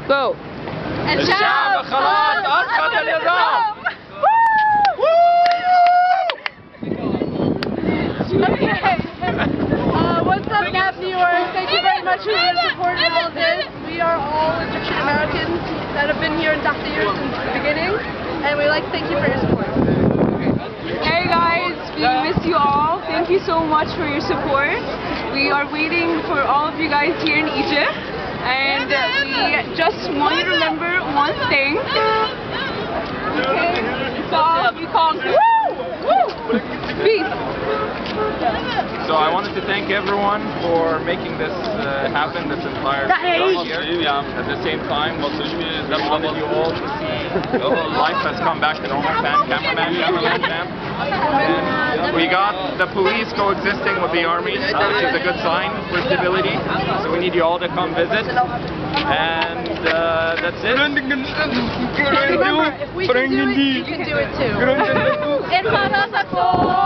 Go. الشعب خلاص أسقط النظام. What's up, NAAP-NY? Thank you very much for your support in all of this. We are all Egyptian Americans that have been here in Tahrir since the beginning, and we'd like to thank you for your support. Hey guys, we miss you all. Thank you so much for your support. We are waiting for all of you guys here in Egypt, and we just want you to remember one thing. Okay, so we call peace. So I wanted to thank everyone for making this happen, this entire year. At the same time, we wanted you all to see life has come back to normal. Cameraman, and we got the police coexisting with the army, which is a good sign for stability. So we need you all to come visit. And that's it. Remember, if we can do it, you can do it too.